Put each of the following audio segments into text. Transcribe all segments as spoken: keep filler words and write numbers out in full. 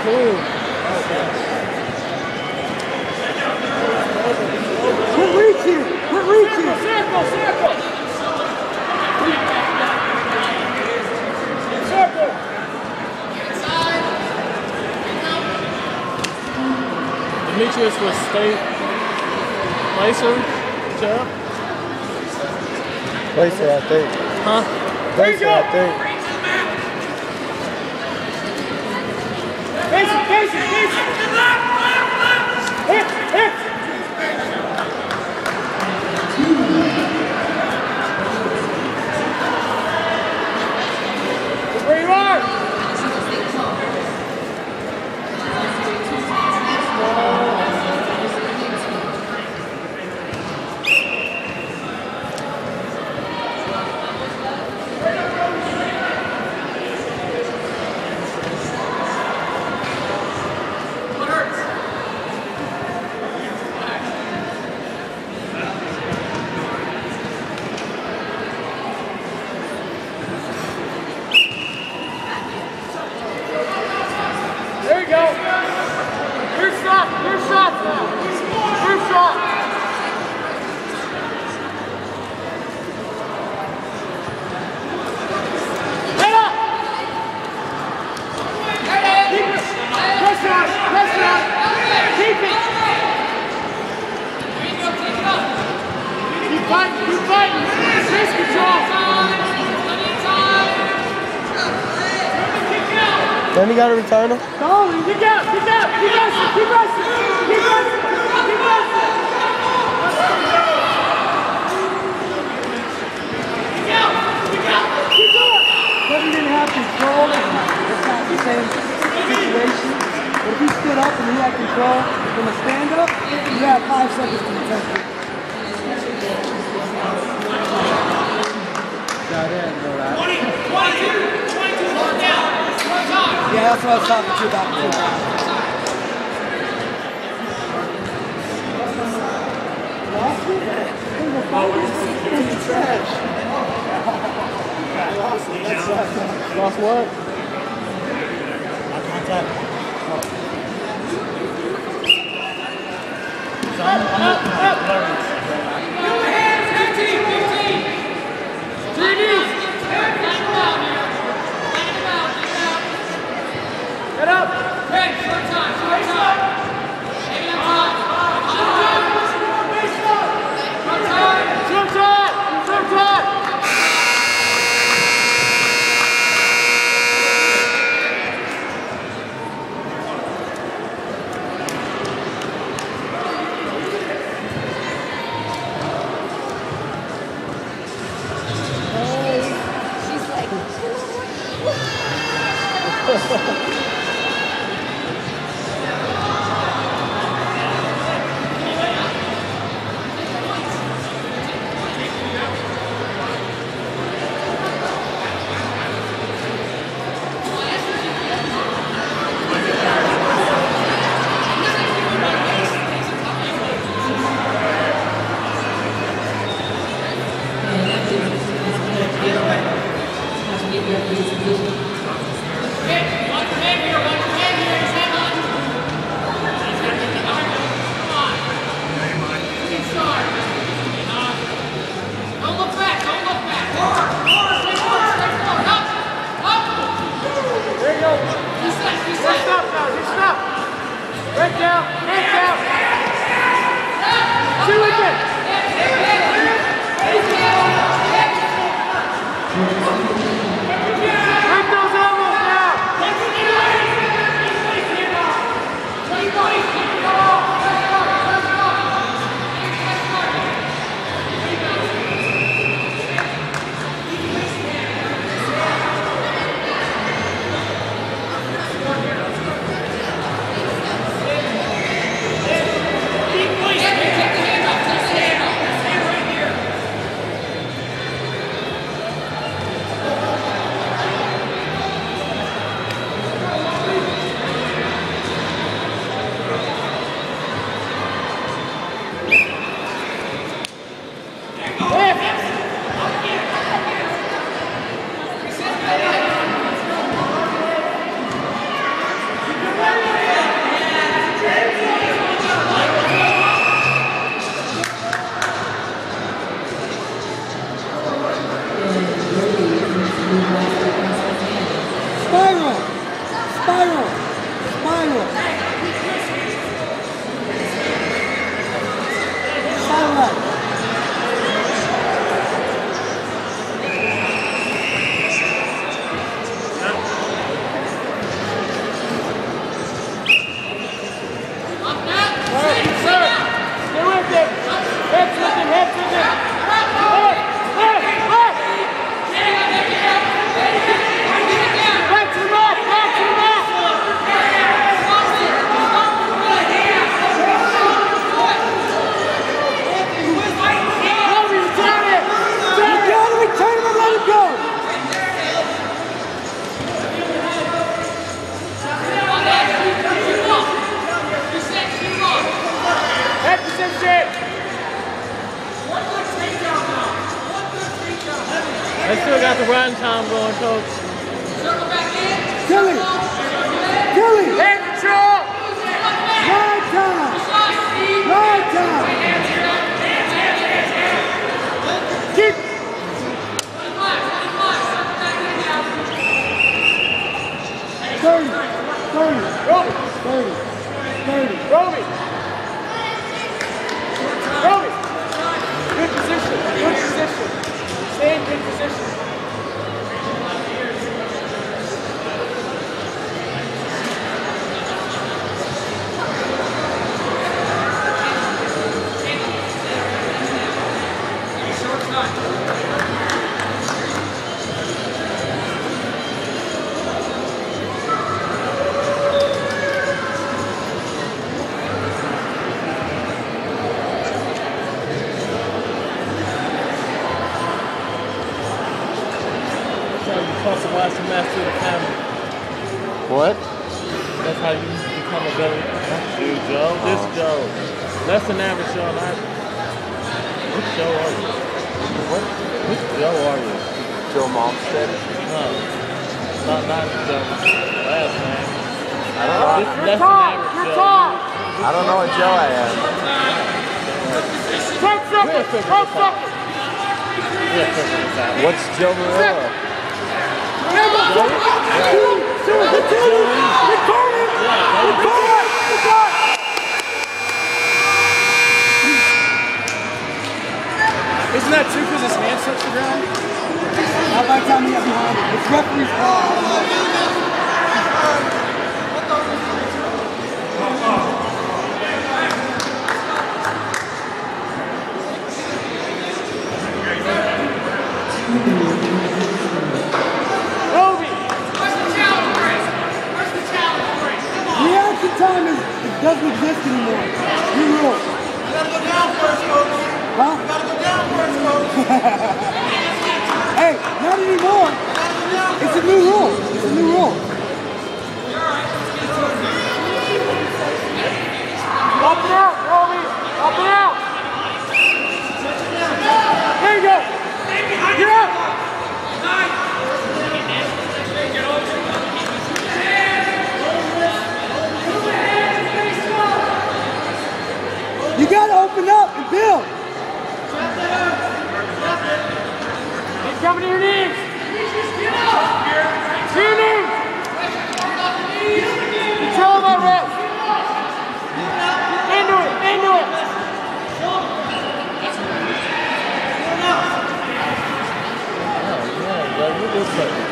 clue. Quit reaching! Quit reaching! Circle, circle! Circle! Demetrius was state placer, Jeff? Placer, I think. Huh? Placer, I think. Face it, face it, face it! Hit, hit! Where you are! There you go. Your shot. Your shot now. Your shot. Get up. Keep it. Press out. Press out. Keep it. Keep fighting. Keep fighting. Face control. Then you gotta return him. Go, kick out, kick out, keep wrestling, keep wrestling, keep wrestling, keep wrestling. Kick out, kick out, keep going. Kevin didn't have control. It's not the same situation. But if he stood up and he had control from a stand-up, you have five seconds to protect it. Got in, know that. twenty, twenty-two, twenty-two, one down. Yeah, that's what I was talking to you about before. Lost it? Trash. Lost what? Up, up, up. Give the hands, fifteen, fifteen. Three knees. Get up! Hey, short time, short time! Shake it up! Short time! Short time! Short time! Short time! She's like, Break down, break down. Two again. Break those elbows down. Spiral. Spiral. Spiral. Spiral out. They still got the run time going, coach. Tilly! Tilly! Head control! Ride time! Ride time! Keep! thirty! thirty! Roby! thirty! thirty! Roby! Roby! Good position. Good position. Stay in good position. Supposed to watch the match through the camera. What? That's how you become a better. Dude, Joe. This Joe. Less than average Joe. Not. Which Joe are you? What? Which Joe are you? Joe Momstead? No. Not not Joe. Last name. I don't know. This You're less tall. than average You're Joe. tall. I don't know what Joe I am. Ten seconds. Ten seconds. Yeah, perfect. What's Joe Morello? Isn't that true because his hands touch the ground? Not by the time he got behind it. It's referee's call. Roby! Reaction time is, it doesn't exist anymore. New rule. You gotta go down first, coach. Huh? You gotta go down first, coach. Hey, not anymore. It's a new rule. It's a new rule. Up and out, Roby! Up and out! There you go! Get up! You gotta open up and build. Keep coming to your knees! To your knees! Control that rep! Into it! Into it! Yeah, yeah, you do something.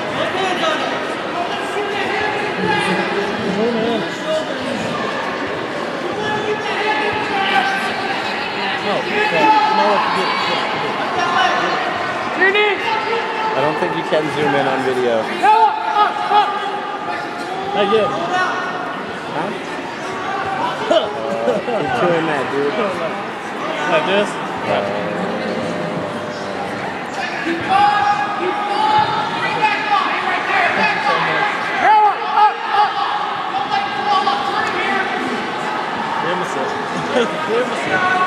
Your knees! I don't think you can zoom in on video. Go up! Up! Up! Hey, yeah. Huh? Keep doing that, dude. Like this? Go up! Up! Up! Give me some. Give me some.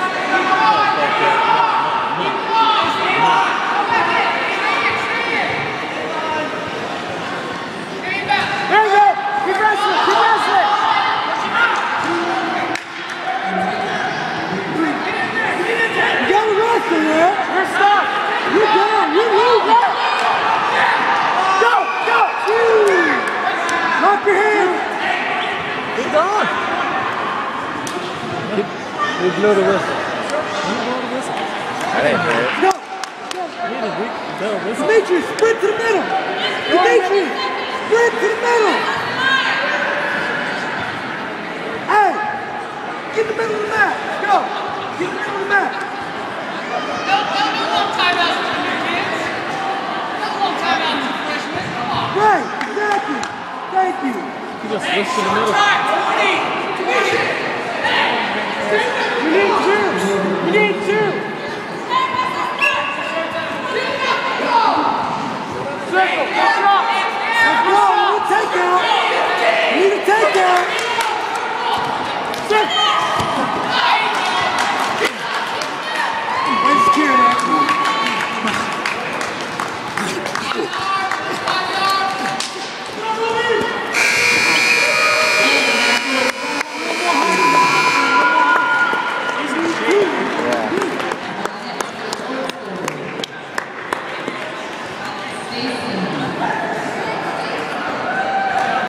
There you go! Keep wrestling! Keep wrestling! You gotta wrestle. We blew the whistle. You blow the whistle. I didn't hear it. Go. We the we blow the whistle. Demetrius, sprint to the middle. Demetrius, sprint to the middle. Hey, get in the middle of the mat. Go. Get in the middle of the mat. No, no, no long timeouts for you kids. No long timeouts for freshmen. Come on. Right, exactly. Thank you. You just switch to the middle. Time, twenty. Division. We need two. We need two. Circle. Good shot.